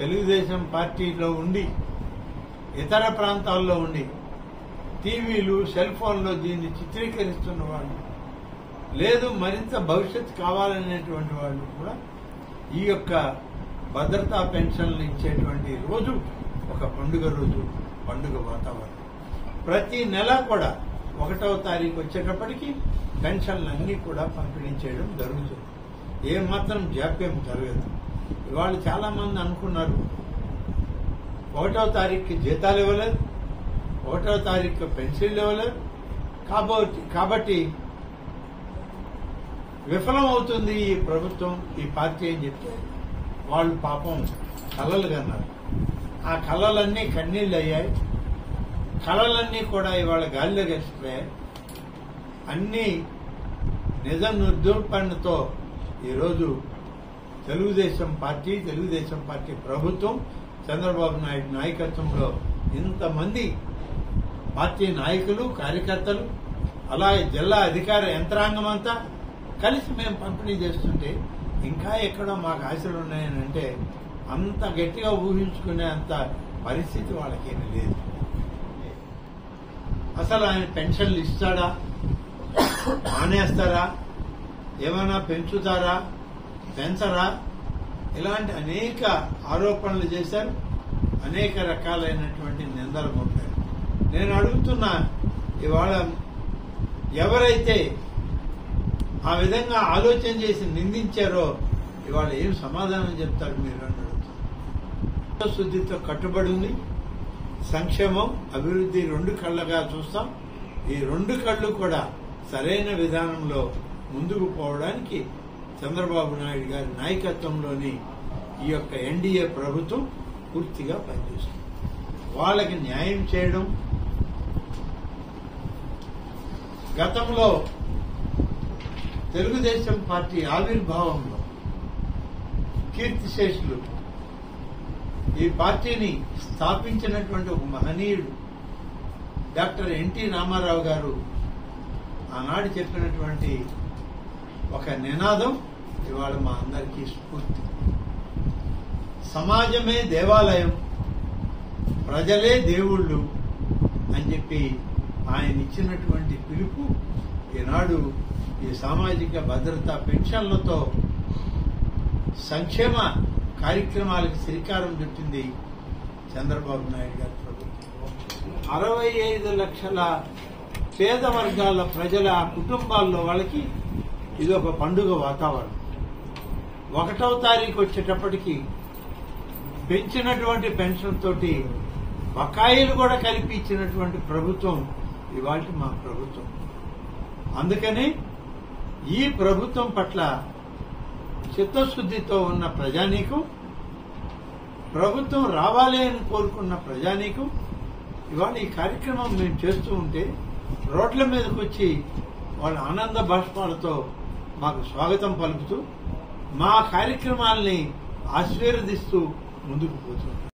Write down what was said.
తెలుగుదేశం పార్టీలో ఉండి ఇతర ప్రాంతాల్లో ఉండి టీవీలు సెల్ ఫోన్లో దీన్ని చిత్రీకరిస్తున్న వాళ్ళు లేదు మరింత భవిష్యత్తు కావాలనేటువంటి వాళ్ళు కూడా ఈ యొక్క భద్రతా పెన్షన్లు ఇచ్చేటువంటి రోజు ఒక పండుగ రోజు, పండుగ వాతావరణం. ప్రతి నెల కూడా 1వ తారీఖు వచ్చేటప్పటికి పెన్షన్లన్నీ కూడా పంపిణీ చేయడం జరుగుతుంది. ఏమాత్రం జాప్యం జరగదు. ఇవాళ చాలా మంది అనుకున్నారు 1వ తారీఖుకి జీతాలు ఇవ్వలేదు, 1వ తారీఖు పెన్షన్లు ఇవ్వలేదు కాబట్టి విఫలం అవుతుంది ఈ ప్రభుత్వం, ఈ పార్టీ అని చెప్తే వాళ్ళు పాపం కలలు కన్నారు. ఆ కలలన్నీ కన్నీళ్ళు అయ్యాయి. కలలన్నీ కూడా ఇవాళ గాలిలో కలిసిపోయాయి. అన్ని నిజం నిర్దూపణతో ఈరోజు తెలుగుదేశం పార్టీ ప్రభుత్వం చంద్రబాబు నాయుడు నాయకత్వంలో ఇంతమంది పార్టీ నాయకులు, కార్యకర్తలు, అలాగే జిల్లా అధికార యంత్రాంగం అంతా కలిసి మేము పంపిణీ చేస్తుంటే ఇంకా ఎక్కడో మాకు ఆశలు ఉన్నాయని అంటే అంత గట్టిగా ఊహించుకునే అంత పరిస్థితి వాళ్ళకేమీ లేదు. అసలు ఆయన పెన్షన్లు ఇస్తాడా, మానేస్తారా, ఏమైనా పెంచుతారా, పెంచరా, ఇలాంటి అనేక ఆరోపణలు చేశారు. అనేక రకాలైనటువంటి నిందలు మోపారు. నేను అడుగుతున్నా, ఇవాళ ఎవరైతే ఆ విధంగా ఆలోచన చేసి నిందించారో ఇవాళ ఏం సమాధానం చెప్తారు మీరు అని అడుగుతారు. శుద్ధితో కట్టుబడి ఉంది. సంక్షేమం, అభివృద్ధి 2 కళ్ళగా చూస్తాం. ఈ 2 కళ్ళు కూడా సరైన విధానంలో ముందుకు పోవడానికి చంద్రబాబు నాయుడు గారి నాయకత్వంలోని ఈ యొక్క ఎన్డీఏ ప్రభుత్వం పూర్తిగా పనిచేస్తుంది. వాళ్ళకి న్యాయం చేయడం, గతంలో తెలుగుదేశం పార్టీ ఆవిర్భావంలో కీర్తిశేషులు ఈ పార్టీని స్థాపించినటువంటి ఒక మహనీయుడు డాక్టర్ ఎన్టీ రామారావు గారు ఆనాడు చెప్పినటువంటి ఒక నినాదం ఇవాళ మా అందరికీ స్ఫూర్తి. సమాజమే దేవాలయం, ప్రజలే దేవుళ్ళు అని చెప్పి ఆయన ఇచ్చినటువంటి పిలుపు ఈనాడు ఈ సామాజిక భద్రతా పెన్షన్లతో సంక్షేమ కార్యక్రమాలకు శ్రీకారం చుట్టింది చంద్రబాబు నాయుడు గారి ప్రభుత్వం. 65 లక్షల పేద వర్గాల ప్రజల కుటుంబాల్లో వాళ్ళకి ఇది ఒక పండుగ వాతావరణం. 1వ తారీఖు వచ్చేటప్పటికి పెంచినటువంటి పెన్షన్ తోటి బకాయిలు కూడా కలిపి ఇచ్చినటువంటి ప్రభుత్వం ఇవాళ మా ప్రభుత్వం. అందుకని ఈ ప్రభుత్వం పట్ల చిత్తశుద్ధితో ఉన్న ప్రజానీకం, ప్రభుత్వం రావాలి అని కోరుకున్న ప్రజానీకం ఇవాళ ఈ కార్యక్రమం మేము చేస్తూ ఉంటే రోడ్ల మీదకి వచ్చి వాళ్ళ ఆనంద బాష్పాలతో మాకు స్వాగతం పలుకుతూ మా కార్యక్రమాల్ని ఆశీర్వదిస్తూ ముందుకు పోతున్నారు.